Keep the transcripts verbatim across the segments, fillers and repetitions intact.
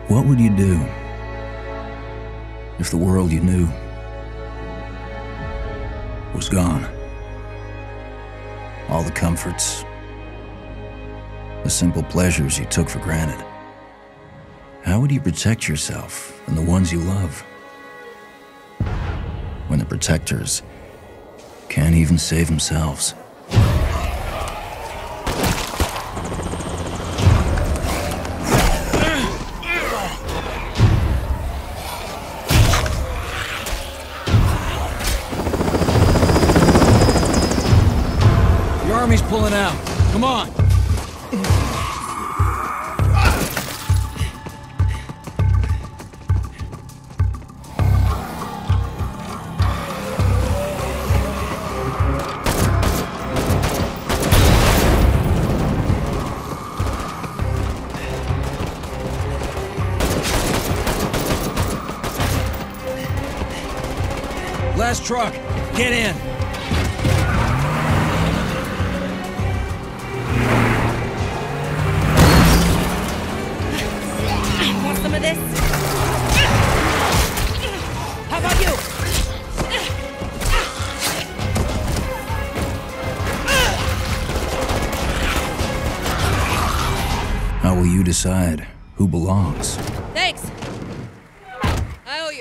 What would you do if the world you knew was gone? All the comforts, the simple pleasures you took for granted. How would you protect yourself and the ones you love when the protectors can't even save themselves? The army's pulling out. Come on. Last truck, get in. Want some of this? How about you? How will you decide who belongs? Thanks. I owe you.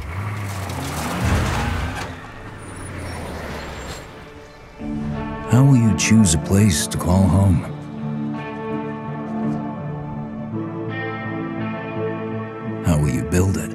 How will you choose a place to call home? How will you build it?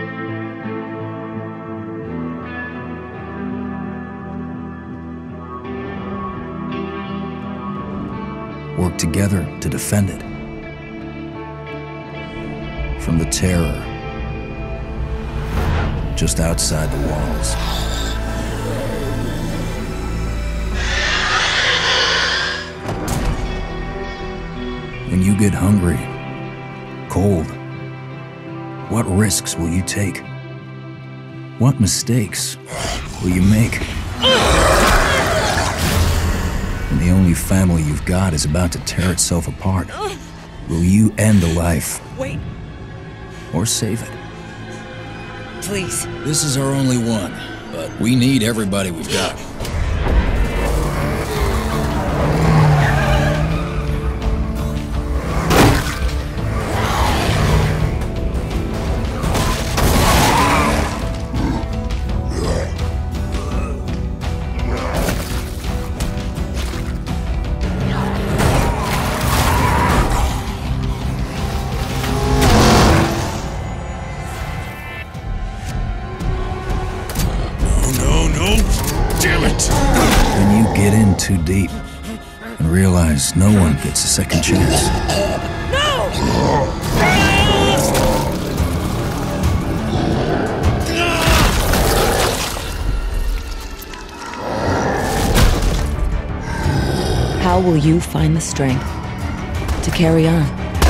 Work together to defend it from the terror just outside the walls. When you get hungry, cold, what risks will you take? What mistakes will you make? When the only family you've got is about to tear itself apart, will you end a life? Wait. Or save it? Please. This is our only one, but we need everybody we've got. When you get in too deep and realize no one gets a second chance. No! How will you find the strength to carry on?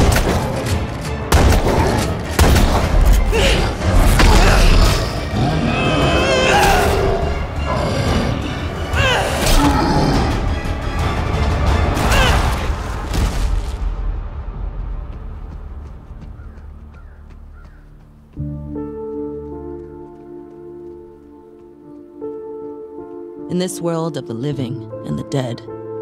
In this world of the living and the dead,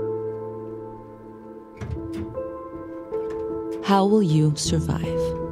how will you survive?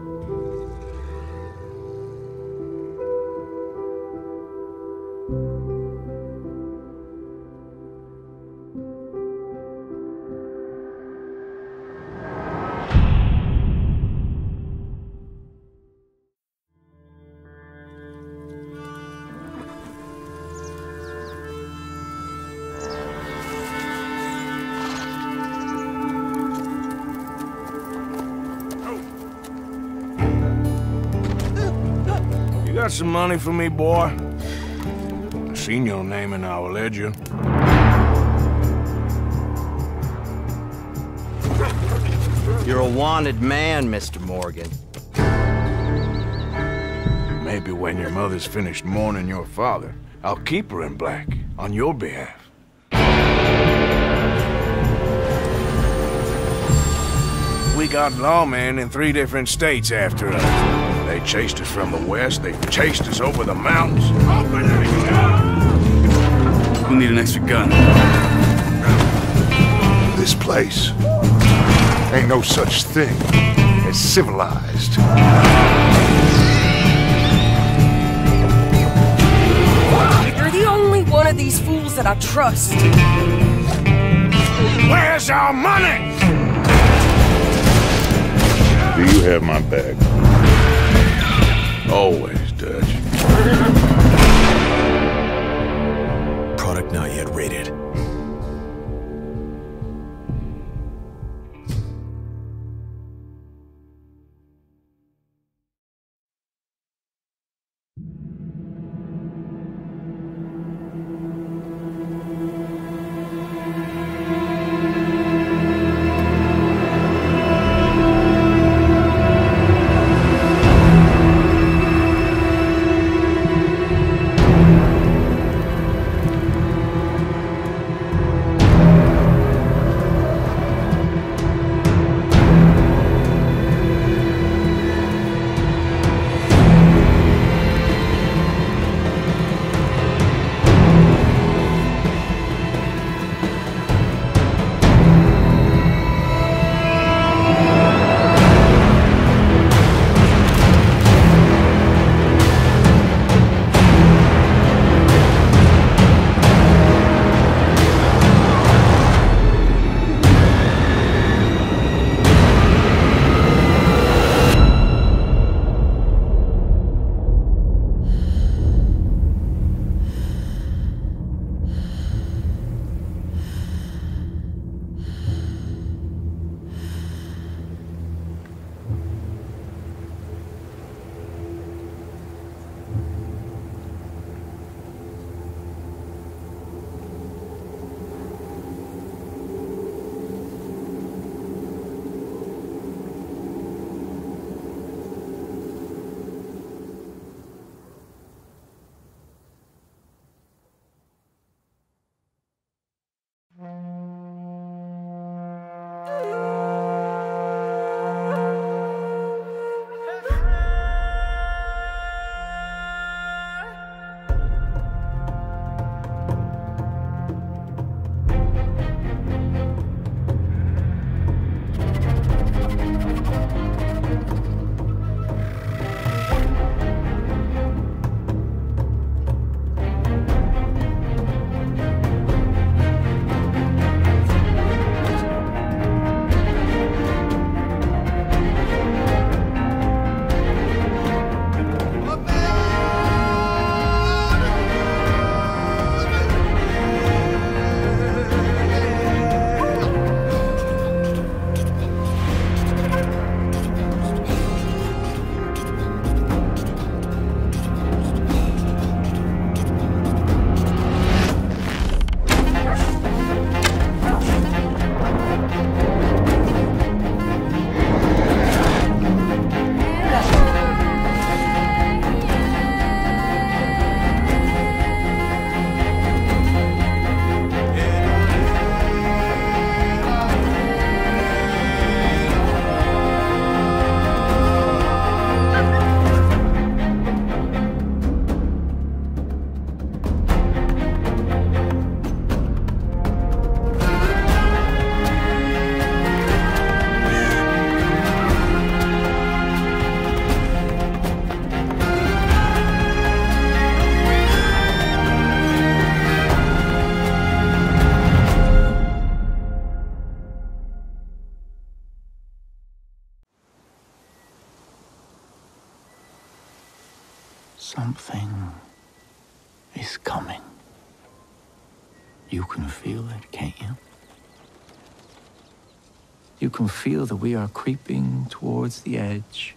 You got some money for me, boy? I seen your name in our ledger. You're a wanted man, Mister Morgan. Maybe when your mother's finished mourning your father, I'll keep her in black on your behalf. we got lawmen in three different states after us. They chased us from the west, they chased us over the mountains. Open it! We'll need an extra gun. This place ain't no such thing as civilized. You're the only one of these fools that I trust. Where's our money? Do you have my back? Always, Dutch. Product not yet rated. Something is coming. You can feel it, can't you? You can feel that we are creeping towards the edge.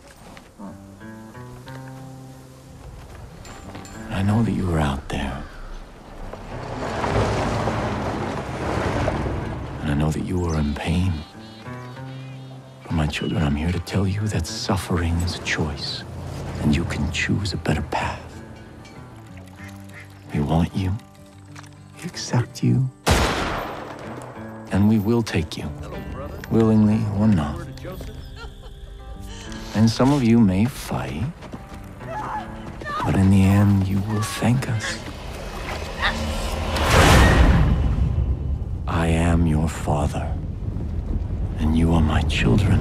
I know that you are out there. And I know that you are in pain. For my children, I'm here to tell you that suffering is a choice, and you can choose a better path. We want you, we accept you, and we will take you, willingly or not. And some of you may fight, but in the end, you will thank us. I am your father, and you are my children.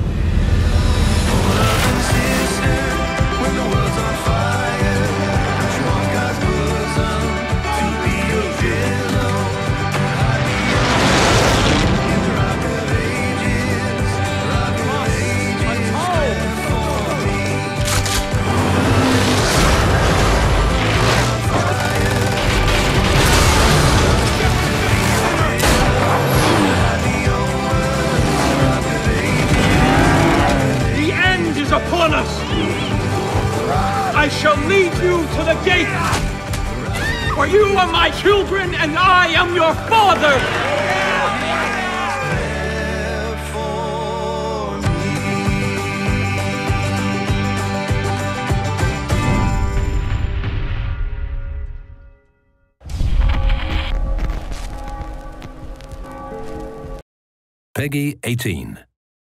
Upon us! I shall lead you to the gate! For you are my children, and I am your father! Peggy eighteen.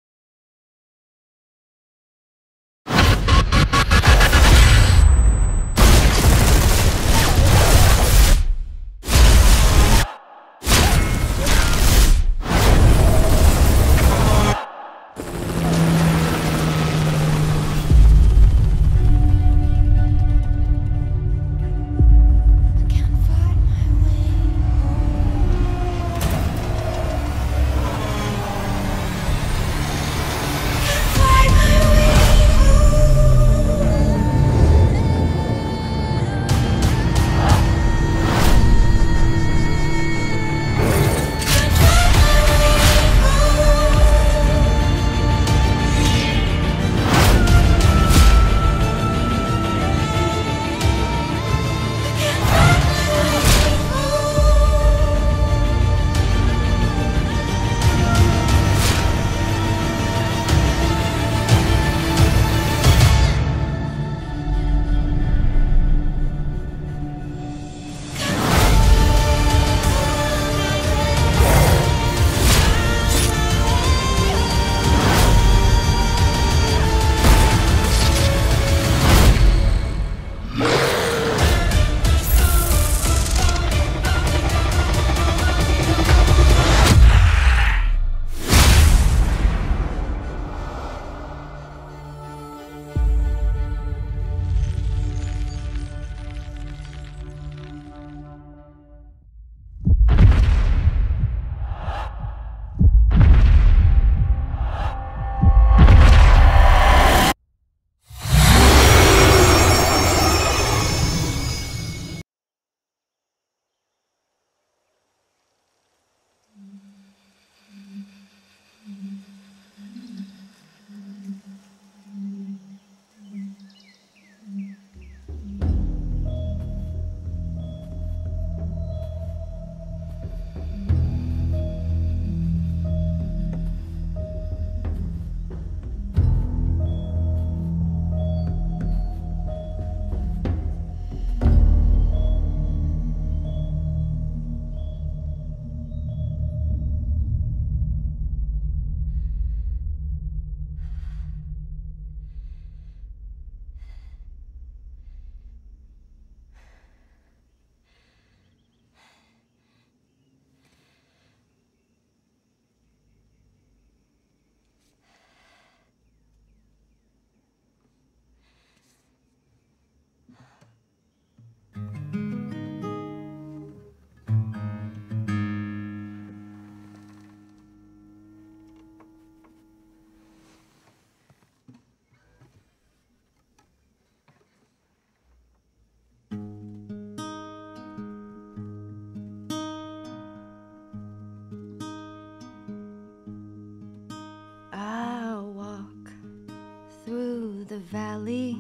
the valley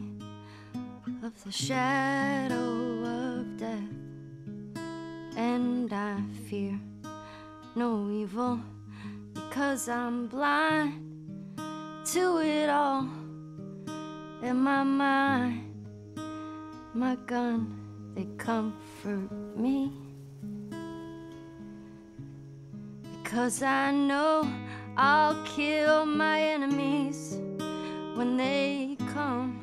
of the shadow of death, and I fear no evil because I'm blind to it all. In my mind, my gun, they comfort me, because I know I'll kill my enemies when they come.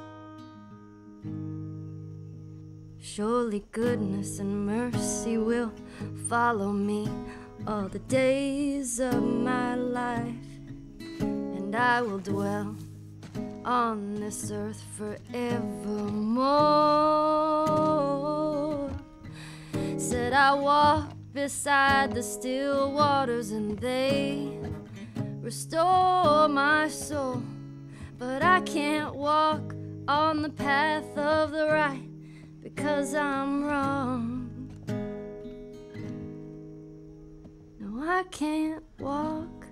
Surely goodness and mercy will follow me all the days of my life, and I will dwell on this earth forevermore. Said I walk beside the still waters and they restore my soul, but I can't walk on the path of the right because I'm wrong. No, I can't walk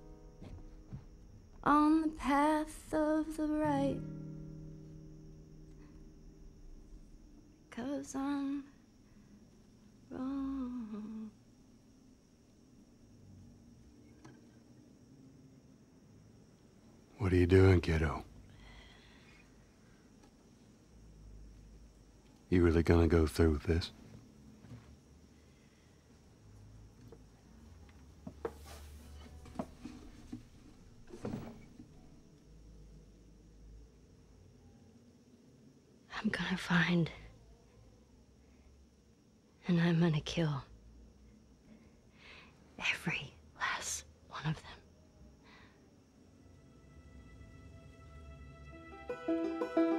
on the path of the right because I'm wrong. What are you doing, kiddo? You really gonna go through with this? I'm gonna find, and I'm gonna kill every last one of them.